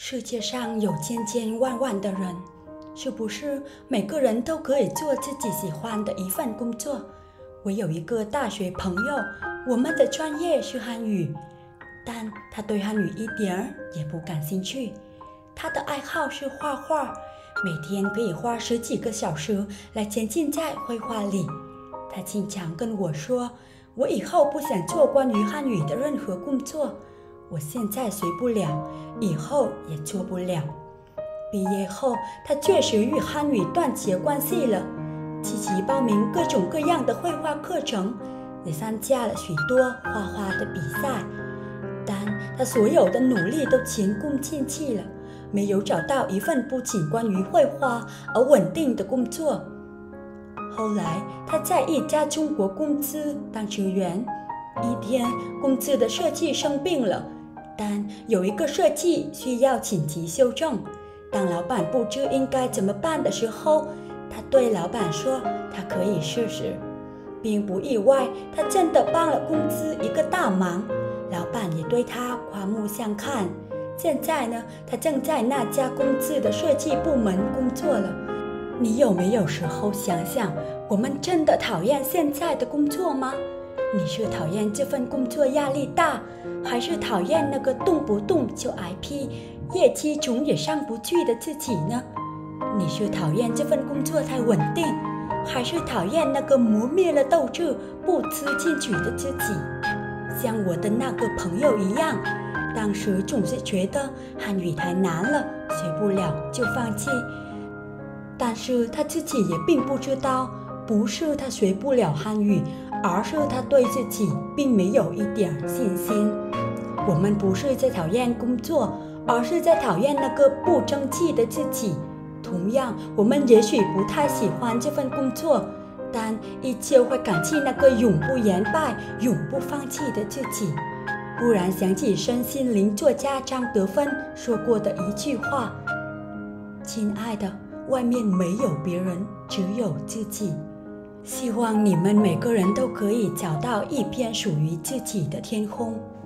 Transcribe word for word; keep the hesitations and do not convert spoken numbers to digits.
世界上有千千万万的人，是不是每个人都可以做自己喜欢的一份工作？我有一个大学朋友，我们的专业是汉语，但他对汉语一点儿也不感兴趣。他的爱好是画画，每天可以花十几个小时来沉浸在绘画里。他经常跟我说，我以后不想做关于汉语的任何工作，我现在学不了，以后也做不了。毕业后，他确实与汉语断绝关系了，积极报名各种各样的绘画课程，也参加了许多画画的比赛。但他所有的努力都前功尽弃了，没有找到一份不仅关于绘画而稳定的工作。后来，他在一家中国公司当职员。一天，公司的设计生病了，但有一个设计需要紧急修正。当老板不知应该怎么办的时候，他对老板说他可以试试。并不意外，他真的帮了公司一个大忙，老板也对他刮目相看。现在呢，他正在那家公司的设计部门工作了。你有没有时候想想，我们真的讨厌现在的工作吗？你是讨厌这份工作压力大，还是讨厌那个动不动就挨批、业绩总也上不去的自己呢？你是讨厌这份工作太稳定，还是讨厌那个磨灭了斗志、不思进取的自己？像我的那个朋友一样，当时总是觉得汉语太难了，学不了就放弃。但是他自己也并不知道，不是他学不了汉语，而是他对自己并没有一点信心。我们不是在讨厌工作，而是在讨厌那个不争气的自己。同样，我们也许不太喜欢这份工作，但依旧会感激那个永不言败、永不放弃的自己。忽然想起身心灵作家张德芬说过的一句话：亲爱的，外面没有别人，只有自己。希望你们每个人都可以找到一片属于自己的天空。